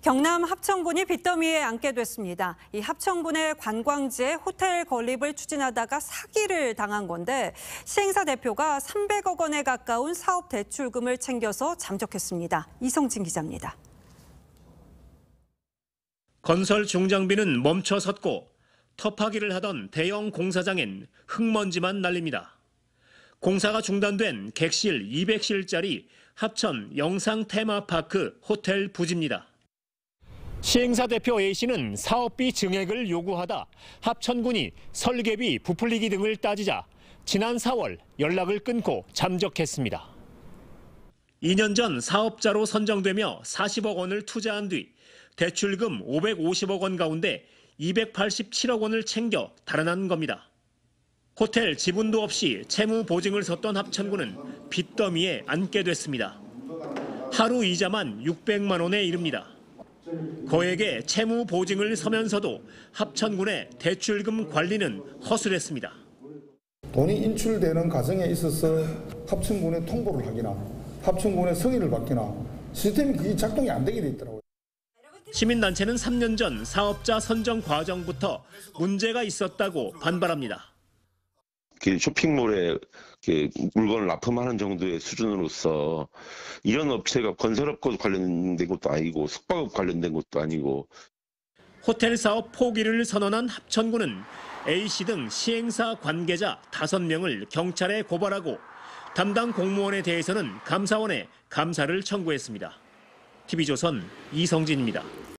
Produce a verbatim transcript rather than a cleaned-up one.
경남 합천군이 빚더미에 앉게 됐습니다. 이 합천군의 관광지에 호텔 건립을 추진하다가 사기를 당한 건데 시행사 대표가 삼백억 원에 가까운 사업 대출금을 챙겨서 잠적했습니다. 이성진 기자입니다. 건설 중장비는 멈춰섰고 터파기를 하던 대형 공사장엔 흙먼지만 날립니다. 공사가 중단된 객실 이백 실짜리 합천 영상 테마파크 호텔 부지입니다. 시행사 대표 A씨는 사업비 증액을 요구하다 합천군이 설계비 부풀리기 등을 따지자 지난 사월 연락을 끊고 잠적했습니다. 이 년 전 사업자로 선정되며 사십억 원을 투자한 뒤 대출금 오백오십억 원 가운데 이백팔십칠억 원을 챙겨 달아난 겁니다. 호텔 지분도 없이 채무 보증을 섰던 합천군은 빚더미에 앉게 됐습니다. 하루 이자만 육백만 원에 이릅니다. 거액의 채무 보증을 서면서도 합천군의 대출금 관리는 허술했습니다. 돈이 인출되는 과정에 있어서 합천군에 통보를 하기나 합천군의 승인을 받기나 시스템이 그게 작동이 안 되게 돼 있더라고요. 시민단체는 삼 년 전 사업자 선정 과정부터 문제가 있었다고 반발합니다. 쇼핑몰에 물건을 납품하는 정도의 수준으로서 이런 업체가 건설업과 관련된 것도 아니고 숙박업 관련된 것도 아니고. 호텔 사업 포기를 선언한 합천군은 A씨 등 시행사 관계자 다섯 명을 경찰에 고발하고 담당 공무원에 대해서는 감사원에 감사를 청구했습니다. 티비조선 이성진입니다.